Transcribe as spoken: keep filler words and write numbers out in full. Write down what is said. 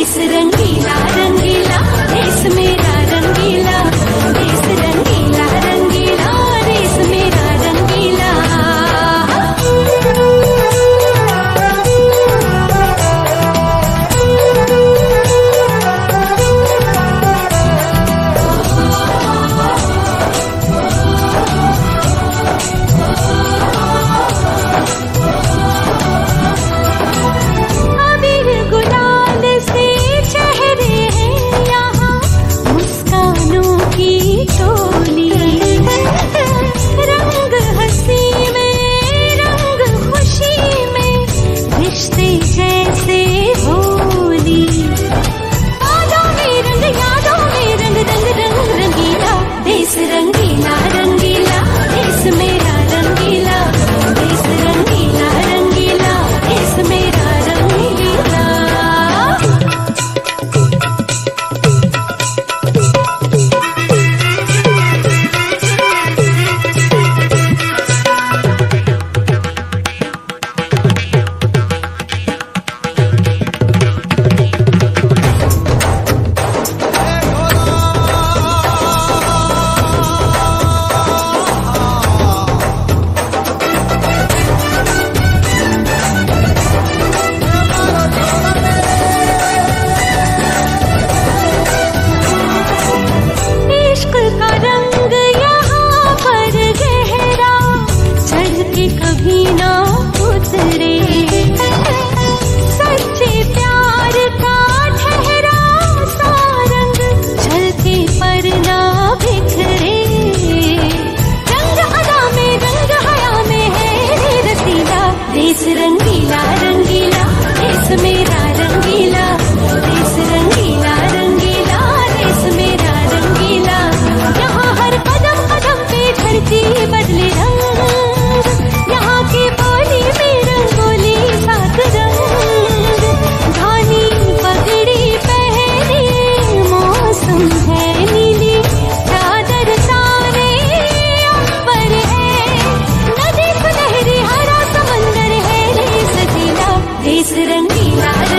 देश रंगीला रंगीला, देश मेरा रंगीला, देश रंगीला रंगीला, देश मेरा रंगीला। देश रंगीला रंगीला, देश मेरा रंगीला, देश रंगीला रंगीला, देश मेरा रंगीला। यहाँ हर कदम कदम पे धरती बदले रंग, यहाँ की बोली में रंगोली सात रंग। धानी पगड़ी पहने मौसम है नीली, चादर तारे अंबर है, नदी सुनहरी हरा समंदर है, देश रंगीला।